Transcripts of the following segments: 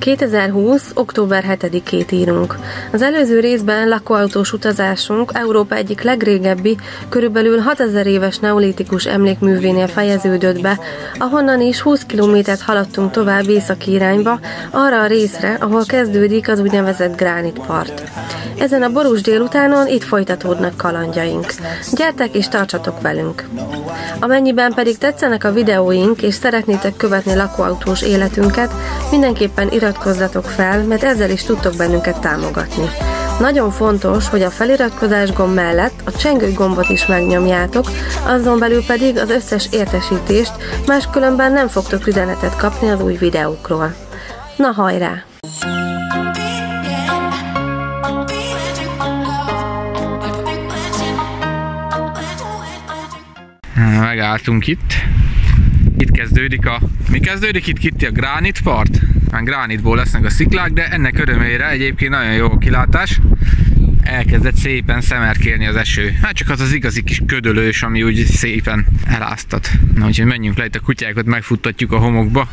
2020. október 7-ét írunk. Az előző részben lakóautós utazásunk Európa egyik legrégebbi, körülbelül 6000 éves neolitikus emlékművénél fejeződött be, ahonnan is 20 kilométert haladtunk tovább északi irányba, arra a részre, ahol kezdődik az úgynevezett gránitpart. Ezen a borús délutánon itt folytatódnak kalandjaink. Gyertek és tartsatok velünk! Amennyiben pedig tetszenek a videóink, és szeretnétek követni lakóautós életünket, mindenképpen iratkozzatok fel, mert ezzel is tudtok bennünket támogatni. Nagyon fontos, hogy a feliratkozás gomb mellett a csengő gombot is megnyomjátok, azon belül pedig az összes értesítést, máskülönben nem fogtok üzenetet kapni az új videókról. Na hajrá! Megálltunk itt. Itt kezdődik a... Mi kezdődik itt, Kitti? A gránitpart? Már gránitból lesznek a sziklák, de ennek örömére egyébként nagyon jó a kilátás. Elkezdett szépen szemerkélni az eső. Hát csak az az igazi kis ködölős, ami úgy szépen eláztat. Na, úgyhogy menjünk le, itt a kutyákat megfuttatjuk a homokba.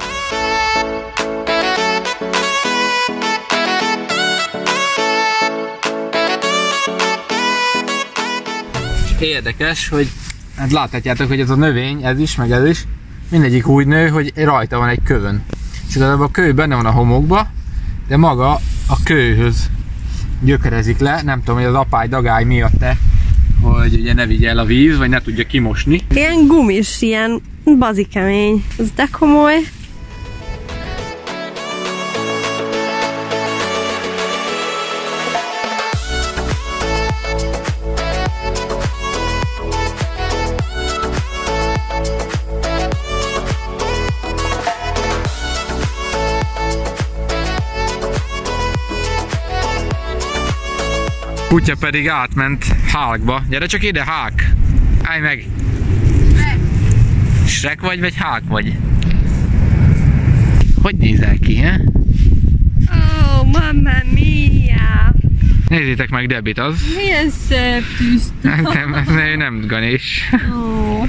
Érdekes, hogy hát láthatjátok, hogy ez a növény, ez is, meg ez is, mindegyik úgy nő, hogy rajta van egy kövön. És igazából a kő benne van a homokba, de maga a kőhöz gyökerezik le. Nem tudom, hogy az apály dagály miatt-e, hogy ugye ne vigye el a víz, vagy ne tudja kimosni. Ilyen gumis, ilyen bazikemény. Ez de komoly. Kutya pedig átment Hulkba. Gyere csak ide, Hulk! Állj meg! Shrek vagy Hulk vagy? Hogy nézel ki, he? Oh, mamma mia! Nézzétek meg Debit, az... Milyen szép tűzte! Nem Ganesh. Oh.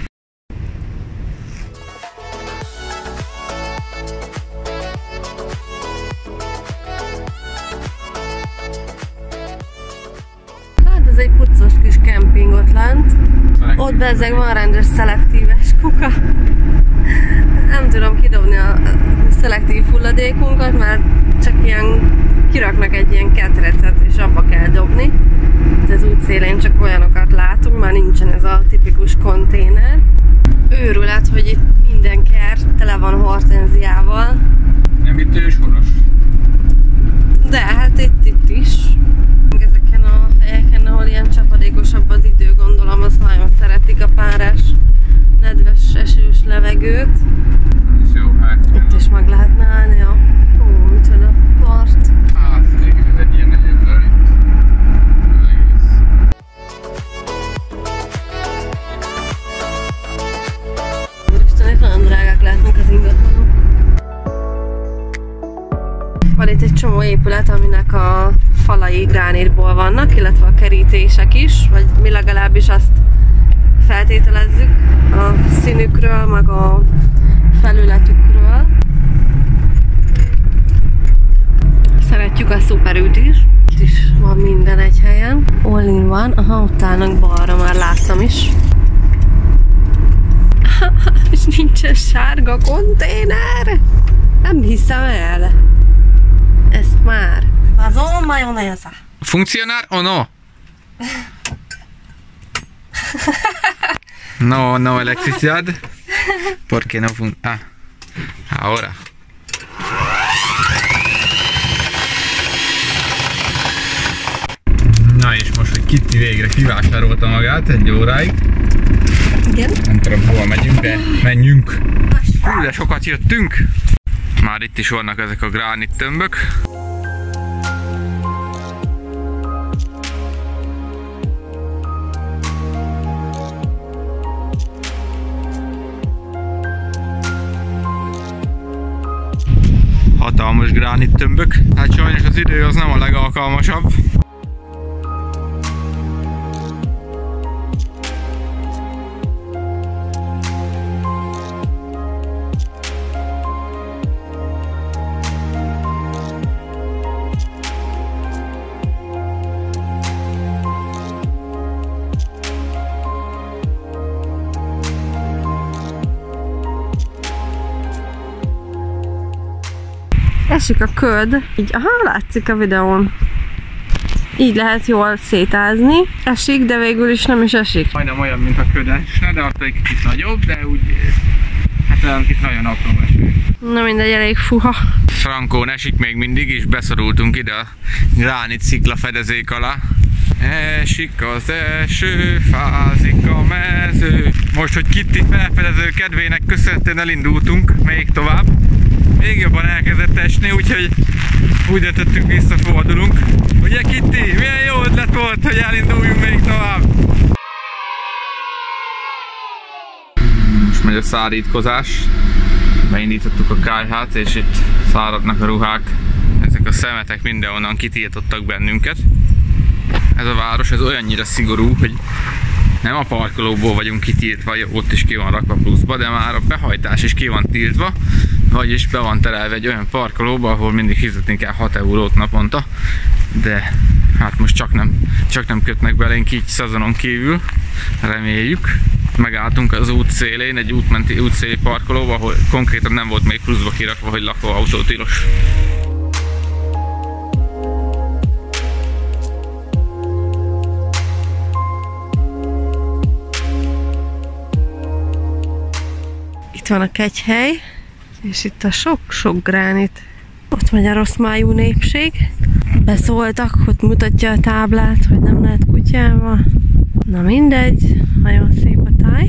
Ez egy puccos kis kemping ott lent. Ott bezzeg van rendes szelektíves kuka. Nem tudom kidobni a szelektív hulladékunkat, mert csak ilyen kiraknak egy ilyen ketrecet, és abba kell dobni. De az útszélén csak olyanokat látunk, már nincsen ez a tipikus konténer. Őrület, hogy itt minden kert tele van hortenziával. Nem itt őshonos? De hát itt is. Ezeken a helyeken, ahol ilyen csapadékosabb az idő, gondolom, azt nagyon szeretik a párás, nedves, esős levegőt. Jó, hát. Itt is meg lehetne állni a... Ó, micsoda part. Hát, mégis ez egy ilyen nagyon itt. Az egész. Úristen, itt nagyon drágák lehetnek az ingatlanok. Van itt egy csomó épület, aminek a falai gránitból vannak, illetve a kerítések is, vagy mi legalábbis azt feltételezzük a színükről, meg a felületükről. Szeretjük a szuperűt is. Itt is van minden egy helyen. All in van. Aha, ott állnak balra, már láttam is. És nincsen sárga konténer. Nem hiszem el. Ezt már. Vazon majonesa. ¿Funcionar o no? No electricidad. ¿Por qué no funciona? Ahora. Na és most, hogy Kitti végre kivásárolta magát egy óráig. Igen. Nem tudom, hova megyünk, de menjünk. Hú, de sokat jöttünk. Már itt is vannak ezek a gránit tömbök. Hatalmas gránit tömbök. Hát sajnos az idő az nem a legalkalmasabb. esik a köd, így, aha, látszik a videón. Így lehet jól szétázni. Esik, de végül is nem is esik. Majdnem olyan, mint a köd esne, de attól egy kicsit nagyobb, de úgy, hát olyan kicsit nagyon apró eső. Na mindegy, elég fuha. Frankón esik még mindig, és beszorultunk ide a gránit szikla fedezék alá. Esik az eső, fázik a mező. Most, hogy Kitty felfedező kedvének köszönhetően elindultunk még tovább. Még jobban elkezdett esni, úgyhogy úgy döntöttünk, visszafordulunk. Ugye Kitty, milyen jó ötlet volt, hogy elinduljunk még tovább. Most megy a szárítkozás. Beindítottuk a kályhát, és itt száradnak a ruhák. Ezek a szemetek mindenhonnan kitiltottak bennünket. Ez a város ez olyannyira szigorú, hogy nem a parkolóból vagyunk kitiltva, ott is ki van rakva pluszba, de már a behajtás is ki van tiltva, vagyis be van terelve egy olyan parkolóba, ahol mindig fizetni kell 6 eurót naponta, de hát most csak nem kötnek belénk így szezonon kívül, reméljük. Megálltunk az út szélén, egy útszéli parkolóba, ahol konkrétan nem volt még pluszba kirakva, hogy lakóautó tilos. Itt van a kegyhely, és itt a sok-sok gránit. Ott megy a rossz májú népség. Beszóltak, hogy mutatja a táblát, hogy nem lehet kutyával. Na mindegy, nagyon szép a táj.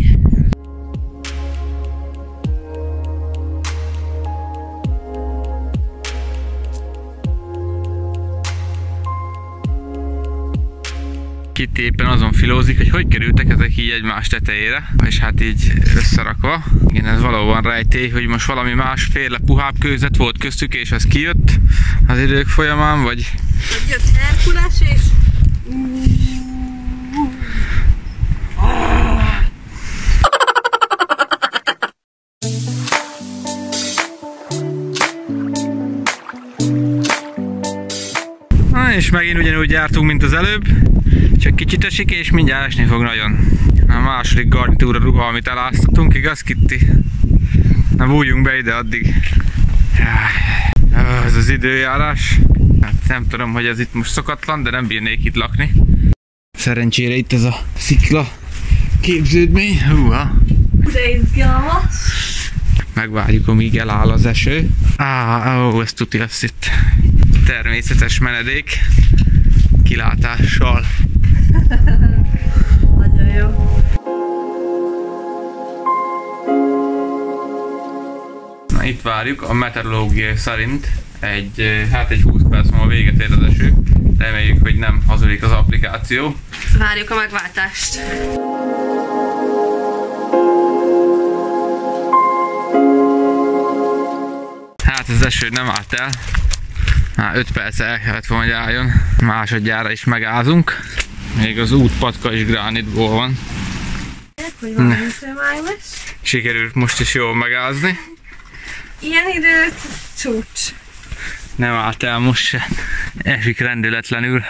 Kitty éppen azon filózik, hogy kerültek ezek így egymás tetejére, és hát így összerakva. Igen, ez valóban rejtély, hogy most valami másféle puhább kőzet volt köztük, és ez kijött az idők folyamán, vagy... Jött Herkules, és... És megint ugyanúgy jártunk, mint az előbb, csak kicsit esik, és mindjárt esni fog nagyon. A második garnitúra ruha, amit eláztatunk, igaz Kitty? Na bújjunk be ide addig. Ez az időjárás. Hát nem tudom, hogy ez itt most szokatlan, de nem bírnék itt lakni. Szerencsére itt ez a szikla képződmény. Húha! De izgalmas! Megvárjuk, amíg eláll az eső. Ez tuti lesz itt. Természetes menedék. Kilátással. Nagyon jó. Na itt várjuk, a meteorológia szerint egy 20 perc múlva véget ér az eső. Reméljük, hogy nem hazudik az applikáció. Várjuk a megváltást. Hát az eső nem állt el. 5 perc el kellett volna, hogy álljon. Másodjára is megázunk. Még az út patka is gránitból van. Hogy van májmes. Sikerült most is jól megázni. Ilyen időt csúcs. Nem állt el most se. Esik rendületlenül.